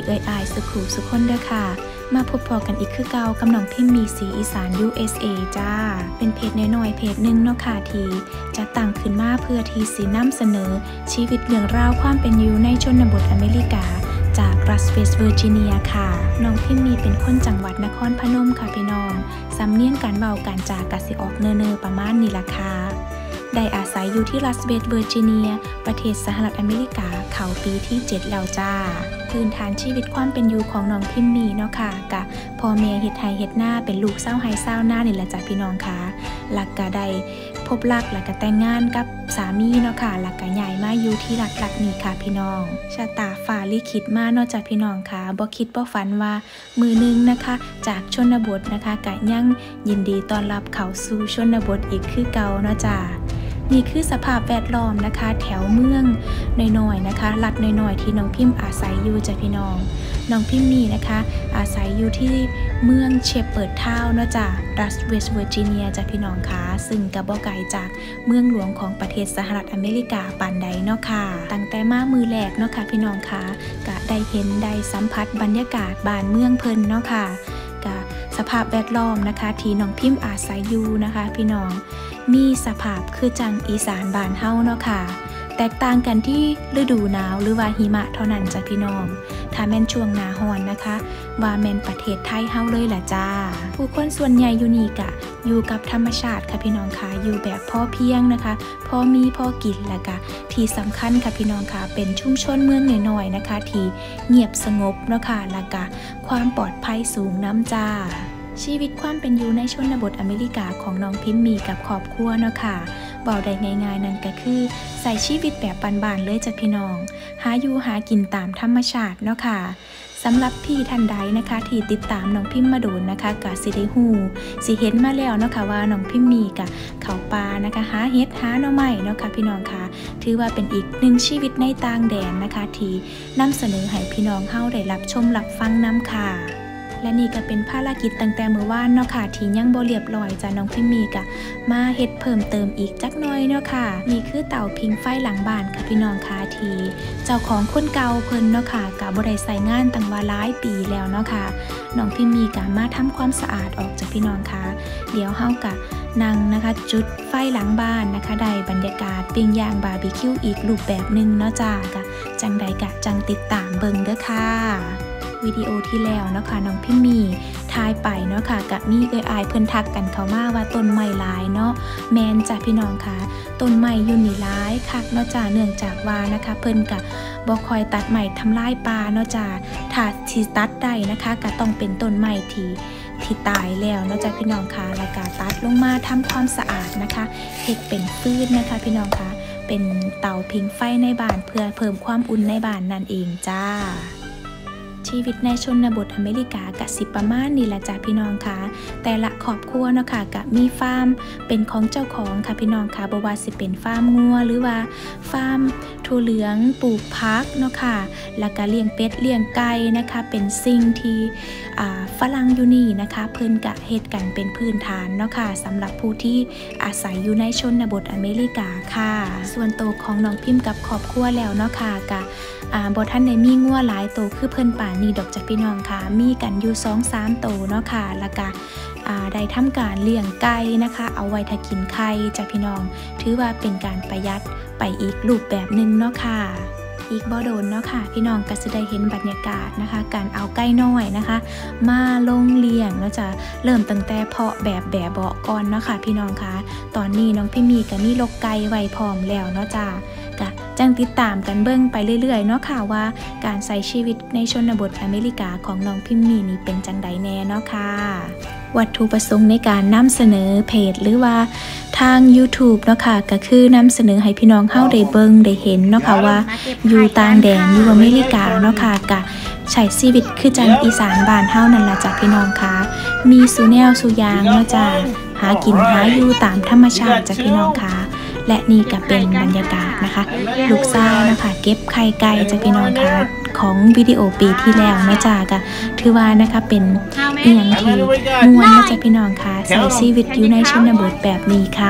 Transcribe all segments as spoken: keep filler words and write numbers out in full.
เอ่ยอายสุขุสุขคนเด้อค่ะมาพบพอกันอีกคือเก่ากับน้องพิมพ์มีสีอีสาน ยู เอส เอ จ้าเป็นเพจน้อยๆเพจหนึ่งเนาะค่ะที่จะตั้งขึ้นมาเพื่อที่สินำเสนอชีวิตเรื่องราวความเป็นอยู่ในชนบทอเมริกาจากรัฐเวสต์เวอร์จิเนียค่ะน้องพิมพ์มีเป็นคนจังหวัดนครพนมค่ะพี่น้องสำเนียงการเว้าการจากะสิออกเนอๆประมาณนี้ล่ะค่ะได้อาศัยอยู่ที่รัฐเวสต์เวอร์จิเนียประเทศสหรัฐอเมริกาเข้าปีที่เจ็ดแล้วจ้าพื้นฐานชีวิตความเป็นอยู่ของน้องพิมมีเนาะค่ะกะพ่อแม่เฮ็ดไร่เฮ็ดนาเป็นลูกเศร้าไร่เศร้าหน้านี่แหละจ้ะพี่น้องค่ะหลักก็ได้พบรักแล้วก็แต่งงานกับสามีเนาะค่ะหลักก็ย้ายมาอยู่ที่รัฐรัฐนี้ค่ะพี่น้องชะตาฟ้าลิขิตมาเนาะจ้ะพี่น้องค่ะบ่คิดบ่ฝันว่ามือนึงนะคะจากชนบทนะคะก็ยังยินดีต้อนรับเข้าสู่ชนบทอีกคือเก่าเนาะจ้ะนี่คือสภาพแวดล้อมนะคะแถวเมืองน้อยๆนะคะรัฐน้อยๆที่น้องพิมอาศัยอยู่จ้ะพี่น้องน้องพิมมีนะคะอาศัยอยู่ที่เมืองเชฟเปิร์ดทาวน์เนาะจ้ะรัฐเวสต์เวอร์จิเนียจ้ะพี่น้องค่ะซึ่งก็บ่ไกลจากเมืองหลวงของประเทศสหรัฐอเมริกาปานใดเนาะค่ะตั้งแต่มามือแรกเนาะค่ะพี่น้องค่ะก็ได้เห็นได้สัมผัสบรรยากาศบ้านเมืองเพิ่นเนาะค่ะก็สภาพแวดล้อมนะคะที่น้องพิมอาศัยอยู่นะคะพี่น้องมีสภาพคือจังอีสานบ้านเฮาเนาะค่ะแตกต่างกันที่ฤดูหนาวหรือว่าหิมะเท่านั้นจ้ะพี่น้องถ้าแม่นช่วงหน้าร้อนนะคะว่าแม่นประเทศไทยเฮาเลยล่ะจ้าผู้คนส่วนใหญ่อยู่นี่กะอยู่กับธรรมชาติค่ะพี่น้องค่ะอยู่แบบพอเพียงนะคะพอมีพอกินแล้วก็ที่สำคัญค่ะพี่น้องค่ะเป็นชุมชนเมืองน้อยๆนะคะที่เงียบสงบเนาะค่ะแล้วก็ความปลอดภัยสูงน้ำจ้าชีวิตความเป็นอยู่ในชนบทอเมริกาของน้องพิมมีกับครอบครัวเนาะค่ะบอกได้ง่ายๆนั่นก็คือใส่ชีวิตแบบบานๆเลยจ้ะพี่น้องหาอยู่หากินตามธรรมชาติเนาะค่ะสำหรับพี่ท่านใดนะคะที่ติดตามน้องพิมมาโดนนะคะกะสิได้ฮู้สิเห็นมาแล้วเนาะค่ะว่าน้องพิมมีกะเข้าป่านะคะหาเฮ็ดหาหน่อไม้เนาะค่ะพี่น้องค่ะถือว่าเป็นอีกหนึ่งชีวิตในต่างแดนนะคะที่นำเสนอให้พี่น้องเฮาได้รับชมรับฟังน้ำค่ะและนี่ก็เป็นภารกิจตั้งแต่เมื่อวานเนาะค่ะที่ยังบ่เรียบร้อยจ้ะน้องพิมมีกะมาเฮ็ดเพิ่มเติมอีกจักหน่อยเนาะค่ะนี่คือเตาพิงไฟหลังบ้านค่ะพี่น้องค่ะที่เจ้าของคนเก่าเพิ่นเนาะค่ะกะบ่ได้ใส่งานตั้งว่าหลายปีแล้วเนาะค่ะน้องพิมมีกะมาทำความสะอาดออกจากพี่น้องค่ะเดี๋ยวเฮากะนั่งนะคะจุดไฟหลังบ้านนะคะได้บรรยากาศปิ้งย่างบาร์บีคิวอีกรูปแบบนึงเนาะจ้ากะจังใดกะจังติดตามเบิ่งเด้อค่ะวิดีโอที่แล้วเนาะค่ะน้องพิมมีทายไปเนาะค่ะกับมีเอ่ยอายเพิ่นทักกันเข้ามาว่าต้นไม้หลายเนาะแมนจ้ะพี่น้องค่ะต้นไม้อยู่นี่หลายคักเนาะจ้ะเนื่องจากว่านะคะเพิ่นกะบ่คอยตัดไม้ทำลายป่าเนาะจ้ะถ้าสิตัดได้นะคะก็ต้องเป็นต้นไม้ที่ที่ตายแล้วเนาะจ้ะพี่น้องค่ะแล้วก็ตัดลงมาทำความสะอาดนะคะเฮ็ดเป็นฟืนนะคะพี่น้องค่ะเป็นเตาผิงไฟในบ้านเพื่อเพิ่มความอุ่นในบ้านนั่นเองจ้าชีวิตในชนบทอเมริกากะสิประมาณนี่แหละจ้ะพี่น้องค่ะแต่ละครอบครัวเนาะค่ะกะมีฟาร์มเป็นของเจ้าของค่ะพี่น้องค่ะบ่ว่าสิเป็นฟาร์มงัวหรือว่าฟาร์มถั่วเหลืองปลูกผักเนาะค่ะแล้วก็เลี้ยงเป็ดเลี้ยงไก่นะคะเป็นสิ่งที่ฝรั่งอยู่นี่นะคะเพิ่นกะเฮ็ดกันเป็นพื้นฐานเนาะค่ะสำหรับผู้ที่อาศัยอยู่ในชนบทอเมริกาค่ะส่วนโตของน้องพิมกับครอบครัวแล้วเนาะค่ะกะบ่ทันได้มีงัวหลายโตคือเพิ่นป่านนี้ดอกจ้ะพี่น้องค่ะมีกันอยู่ สองสาม โตเนาะค่ะแล้วก็ได้ทำการเลี้ยงไก่นะคะเอาไว้ถ้ากินไข่จ้ะพี่น้องถือว่าเป็นการประหยัดไปอีกรูปแบบนึงเนาะค่ะอีกบ่โดนเนาะค่ะพี่น้องก็จะได้เห็นบรรยากาศนะคะการเอาไก่น้อยนะคะมาลงเลี้ยงเนาะจ้ะเริ่มตั้งแต่เพาะแบบแบบเบาะก่อนเนาะค่ะพี่น้องค่ะตอนนี้น้องพี่มีก็มีลกไก่ไว้พร้อมแล้วเนาะจ้ะก็จังติดตามกันเบิ่งไปเรื่อยๆเนาะค่ะว่าการใช้ชีวิตในชนบทอเมริกาของน้องพิมมีนี่เป็นจังใดแน่เนาะค่ะวัตถุประสงค์ในการนำเสนอเพจหรือว่าทาง ยูทูบ เนาะค่ะก็คือนำเสนอให้พี่น้องเฮาได้เบิ่งได้เห็นเนาะค่ะว่าอยู่ต่างแดนอยู่อเมริกาเนาะค่ะก็ใช้ชีวิตคือจังอีสานบ้านเฮานั่นล่ะจ้ะพี่น้องค่ะมีสู่แนวสู่ยางเนาะจ้ะหากินหาอยู่ตามธรรมชาติจ้ะพี่น้องค่ะและนี่ก็เป็นบรรยากาศนะคะลูกสาวนะคะเก็บไข่ไก่จ้ะพี่น้องค่ะของวิดีโอปีที่แล้วนะจ๊ะก็ถือว่านะคะเป็นเอียงที่ม่วนนะจ๊ะพี่น้องค่ะใช้ชีวิตอยู่ในชนบทแบบนี้ค่ะ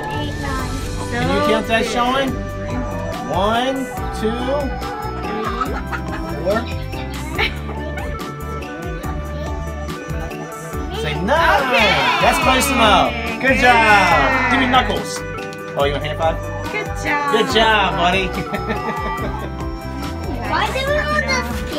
Can you count that, Sean? One, two, three, Four. Say nine. Okay. That's close enough. Good job. Give me knuckles. Oh, you want hand five? Good job. Good job, buddy. Why did we want this?